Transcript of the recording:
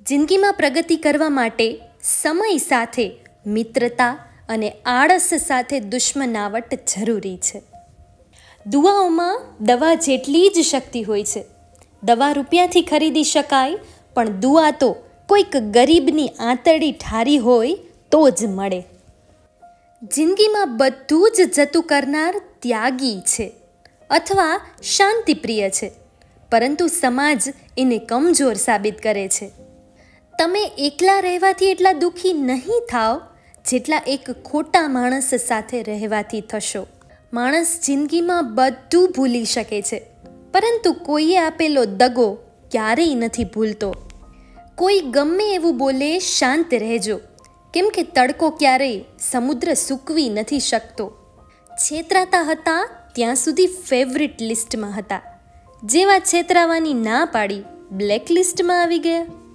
જિંદગીમાં પ્રગતિ કરવા માટે સમય સાથે મિત્રતા અને આળસ સાથે દુશ્મનાવટ જરૂરી છે. દુઆઓમાં દવા જેટલી જ શક્તિ હોય છે. દવા રૂપિયાથી ખરીદી શકાય, પણ દુઆ તો કોઈક ગરીબની આંતરડી ઠારી હોય તો જ મળે. જિંદગીમાં બધું જ જતું કરનાર ત્યાગી છે અથવા શાંતિપ્રિય છે, પરંતુ સમાજ એને કમજોર સાબિત કરે છે. તમે એકલા રહેવાથી એટલા દુઃખી નહીં થાવ જેટલા એક ખોટા માણસ સાથે રહેવાથી થશો. માણસ જિંદગીમાં બધું ભૂલી શકે છે, પરંતુ કોઈએ આપેલો દગો ક્યારેય નથી ભૂલતો. કોઈ ગમે એવું બોલે શાંત રહેજો, કેમ કે તડકો ક્યારેય સમુદ્ર સૂકવી નથી શકતો. છેતરાતા હતા ત્યાં સુધી ફેવરિટ લિસ્ટમાં હતા, જેવા છેતરાવાની ના પાડી બ્લેક લિસ્ટમાં આવી ગયા.